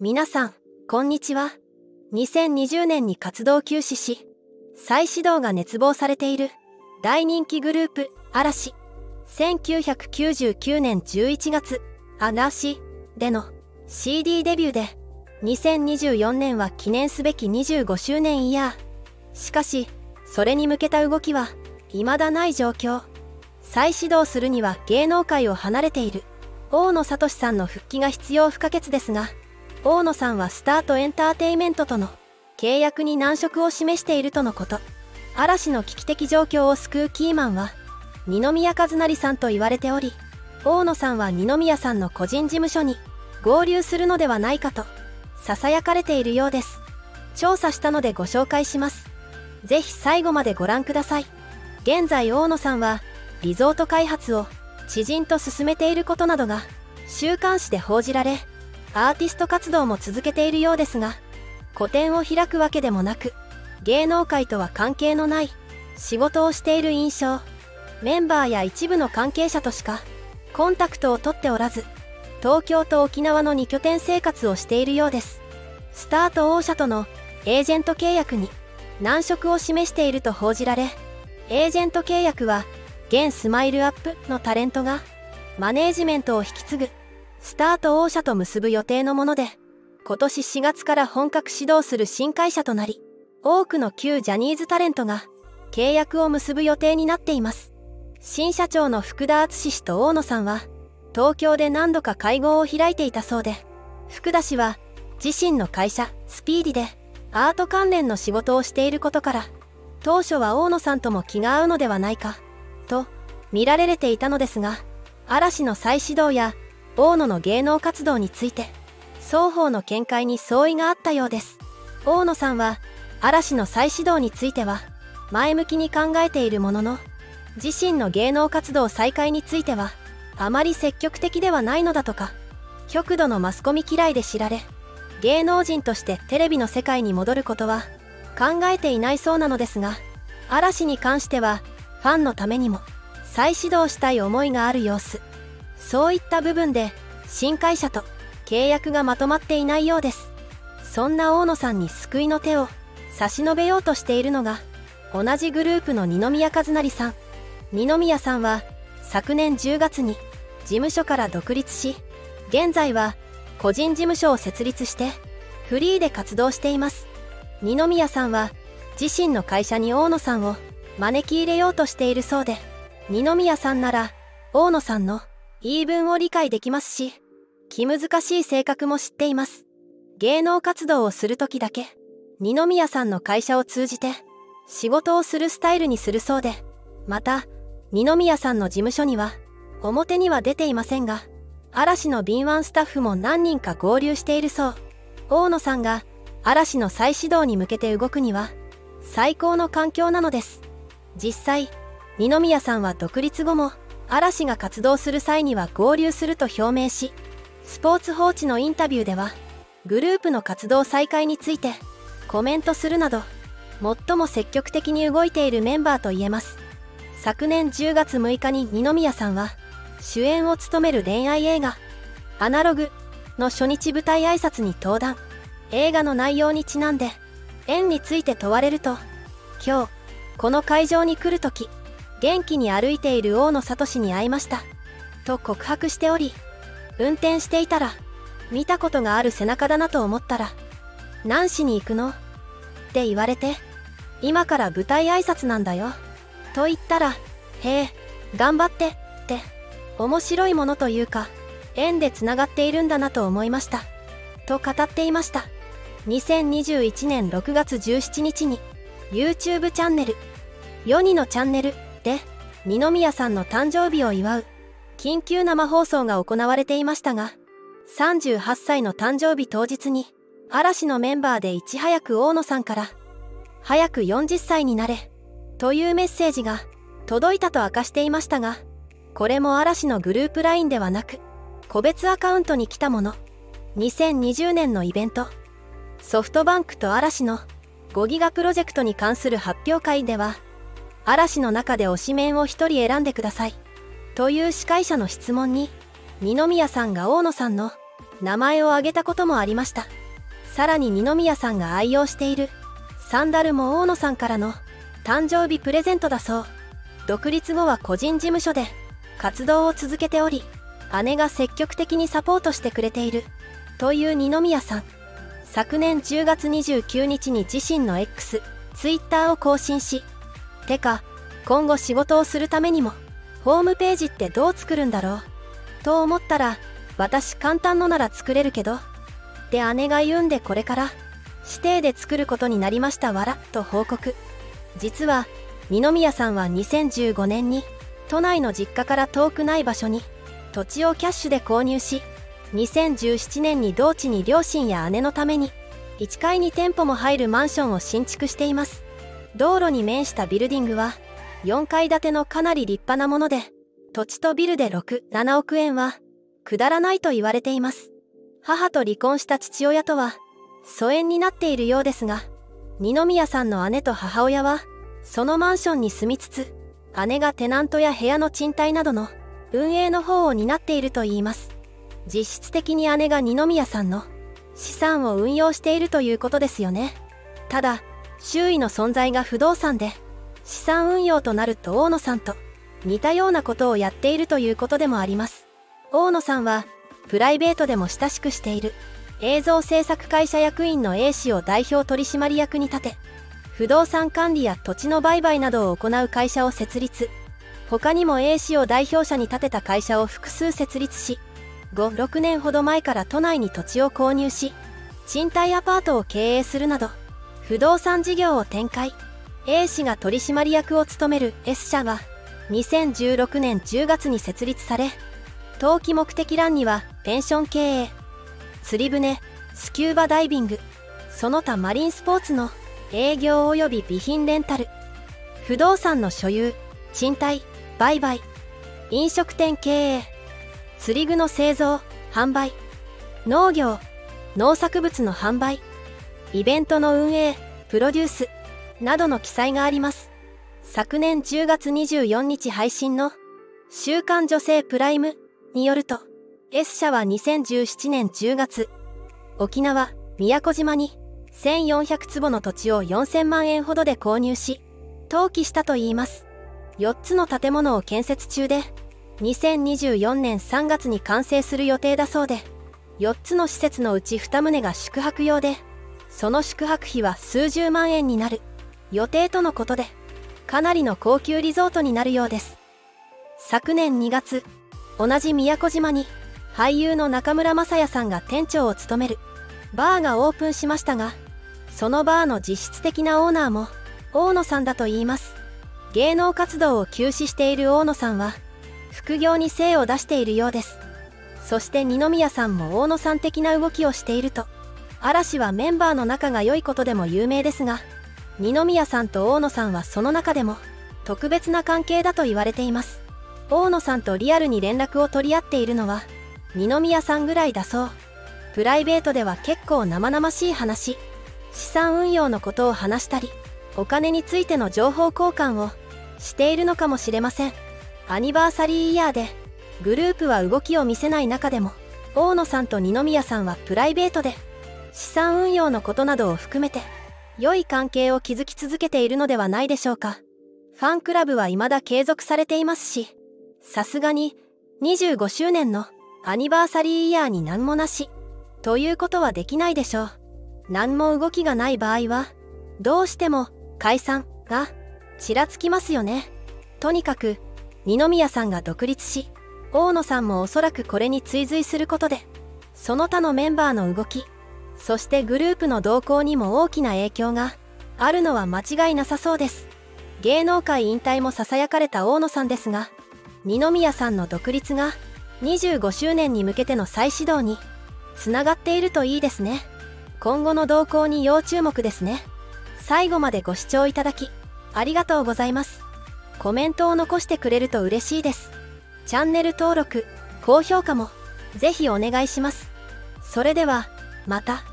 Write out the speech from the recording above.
皆さん、こんにちは。2020年に活動休止し、再始動が熱望されている大人気グループ、嵐。1999年11月、嵐での CD デビューで、2024年は記念すべき25周年イヤー。しかし、それに向けた動きは未だない状況。再始動するには芸能界を離れている大野智さんの復帰が必要不可欠ですが、大野さんはスタートエンターテイメントとの契約に難色を示しているとのこと。嵐の危機的状況を救うキーマンは二宮和也さんと言われており、大野さんは二宮さんの個人事務所に合流するのではないかと囁かれているようです。調査したのでご紹介します。ぜひ最後までご覧ください。現在大野さんはリゾート開発を知人と進めていることなどが週刊誌で報じられ、アーティスト活動も続けているようですが、個展を開くわけでもなく、芸能界とは関係のない仕事をしている印象。メンバーや一部の関係者としかコンタクトを取っておらず、東京と沖縄の2拠点生活をしているようです。スターとオーシャとのエージェント契約に難色を示していると報じられ、エージェント契約は現スマイルアップのタレントがマネージメントを引き継ぐスターとオーシャと結ぶ予定のもので、今年4月から本格始動する新会社となり、多くの旧ジャニーズタレントが契約を結ぶ予定になっています。新社長の福田敦氏と大野さんは東京で何度か会合を開いていたそうで、福田氏は自身の会社スピーディでアート関連の仕事をしていることから、当初は大野さんとも気が合うのではないかと見られていたのですが、嵐の再始動や大野の芸能活動について双方の見解に相違があったようです。大野さんは嵐の再始動については前向きに考えているものの、自身の芸能活動再開についてはあまり積極的ではないのだとか。極度のマスコミ嫌いで知られ、芸能人としてテレビの世界に戻ることは考えていないそうなのですが、嵐に関してはファンのためにも再始動したい思いがある様子。そういった部分で新会社と契約がまとまっていないようです。そんな大野さんに救いの手を差し伸べようとしているのが同じグループの二宮和也さん。二宮さんは昨年10月に事務所から独立し、現在は個人事務所を設立してフリーで活動しています。二宮さんは自身の会社に大野さんを招き入れようとしているそうで、二宮さんなら大野さんの言い分を理解できますし、気難しい性格も知っています。芸能活動をする時だけ二宮さんの会社を通じて仕事をするスタイルにするそうで、また二宮さんの事務所には表には出ていませんが、嵐の敏腕スタッフも何人か合流しているそう。大野さんが嵐の再始動に向けて動くには最高の環境なのです。実際二宮さんは独立後も嵐が活動する際には合流すると表明し、スポーツ報知のインタビューではグループの活動再開についてコメントするなど、最も積極的に動いているメンバーと言えます。昨年10月6日に二宮さんは主演を務める恋愛映画「アナログ」の初日舞台挨拶に登壇。映画の内容にちなんで縁について問われると、今日この会場に来るとき元気に歩いている大野智に会いましたと告白しており、運転していたら見たことがある背中だなと思ったら「何しに行くの?」って言われて「今から舞台挨拶なんだよ」と言ったら「へえ頑張って」って面白いものというか縁でつながっているんだなと思いましたと語っていました。2021年6月17日に YouTube チャンネル「ヨニのチャンネル」で二宮さんの誕生日を祝う緊急生放送が行われていましたが、38歳の誕生日当日に嵐のメンバーでいち早く大野さんから「早く40歳になれ」というメッセージが届いたと明かしていましたが、これも嵐のグループ LINE ではなく個別アカウントに来たもの。2020年のイベント、ソフトバンクと嵐の5ギガプロジェクトに関する発表会では、嵐の中で推しメンを1人選んでくださいという司会者の質問に、二宮さんが大野さんの名前を挙げたこともありました。さらに二宮さんが愛用しているサンダルも大野さんからの誕生日プレゼントだそう。独立後は個人事務所で活動を続けており、姉が積極的にサポートしてくれているという二宮さん。昨年10月29日に自身の X、Twitter を更新し、てか、今後仕事をするためにも、ホームページってどう作るんだろうと思ったら、私簡単のなら作れるけど、で姉が言うんでこれから、指定で作ることになりましたわら、と報告。実は、二宮さんは2015年に、都内の実家から遠くない場所に、土地をキャッシュで購入し、2017年に同地に両親や姉のために、1階に店舗も入るマンションを新築しています。道路に面したビルディングは、4階建てのかなり立派なもので、土地とビルで6、7億円は、くだらないと言われています。母と離婚した父親とは、疎遠になっているようですが、二宮さんの姉と母親は、そのマンションに住みつつ、姉がテナントや部屋の賃貸などの運営の方を担っているといいます。実質的に姉が二宮さんの資産を運用しているということですよね。ただ、周囲の存在が不動産で、資産運用となると大野さんと似たようなことをやっているということでもあります。大野さんは、プライベートでも親しくしている映像制作会社役員の A 氏を代表取締役に立て、不動産管理や土地の売買などを行う会社を設立。他にも A 氏を代表者に立てた会社を複数設立し、5、6年ほど前から都内に土地を購入し、賃貸アパートを経営するなど、不動産事業を展開。A 氏が取締役を務める S 社は、2016年10月に設立され、登記目的欄にはペンション経営、釣り船、スキューバダイビング、その他マリンスポーツの営業及び備品レンタル、不動産の所有、賃貸、売買、飲食店経営、釣り具の製造、販売、農業、農作物の販売、イベントの運営、プロデュース、などの記載があります。昨年10月24日配信の週刊女性プライムによると、S 社は2017年10月、沖縄、宮古島に1400坪の土地を4000万円ほどで購入し、登記したといいます。4つの建物を建設中で、2024年3月に完成する予定だそうで、4つの施設のうち2棟が宿泊用で、その宿泊費は数十万円になる予定とのことで、かなりの高級リゾートになるようです。昨年2月、同じ宮古島に俳優の中村雅也さんが店長を務めるバーがオープンしましたが、そのバーの実質的なオーナーも大野さんだといいます。芸能活動を休止している大野さんは、副業に精を出しているようです。そして二宮さんも大野さん的な動きをしていると。嵐はメンバーの仲が良いことでも有名ですが、二宮さんと大野さんはその中でも特別な関係だと言われています。大野さんとリアルに連絡を取り合っているのは二宮さんぐらいだそう。プライベートでは結構生々しい話、資産運用のことを話したり、お金についての情報交換をしているのかもしれません。アニバーサリーイヤーでグループは動きを見せない中でも、大野さんと二宮さんはプライベートで資産運用のことなどを含めて良い関係を築き続けているのではないでしょうか。ファンクラブは未だ継続されていますし、さすがに25周年のアニバーサリーイヤーに何もなしということはできないでしょう。何も動きがない場合はどうしても解散がちらつきますよね。とにかく二宮さんが独立し、大野さんもおそらくこれに追随することで、その他のメンバーの動き、そしてグループの動向にも大きな影響があるのは間違いなさそうです。芸能界引退も囁かれた大野さんですが、二宮さんの独立が25周年に向けての再始動につながっているといいですね。今後の動向に要注目ですね。最後までご視聴いただきありがとうございます。コメントを残してくれると嬉しいです。チャンネル登録、高評価もぜひお願いします。それではまた。